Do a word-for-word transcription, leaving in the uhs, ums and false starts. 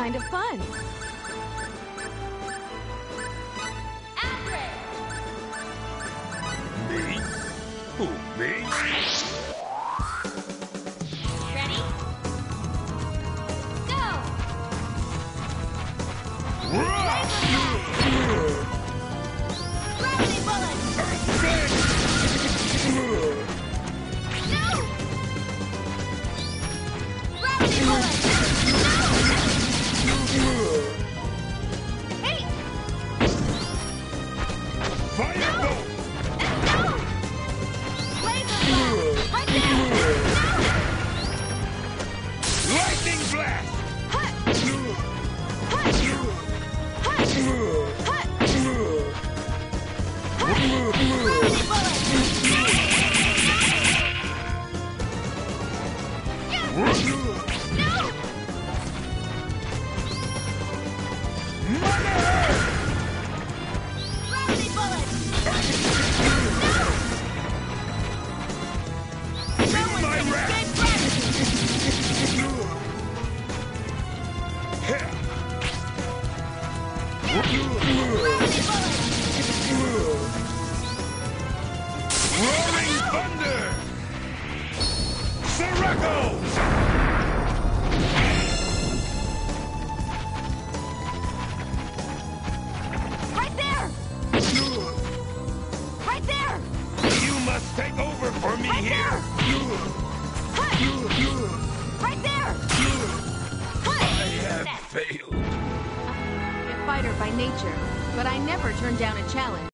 kind of fun. Me? Who, me? Ready? Go! Gravity bullet! No! Gravity bullet! No! Hey! Firebolt! No! Laser blast! Right there! No! Lightning blast! Hut! Hut! Hut! Hut! Gravity bullet! No! Gravity bullet! No! No one my can wrath. escape gravity! Gravity bullet! Roaring thunder! Sirocco! Right there! Right there! You must take over for me Right here! there! Hut! Right there! Hut! I have failed. I'm a fighter by nature, but I never turn down a challenge.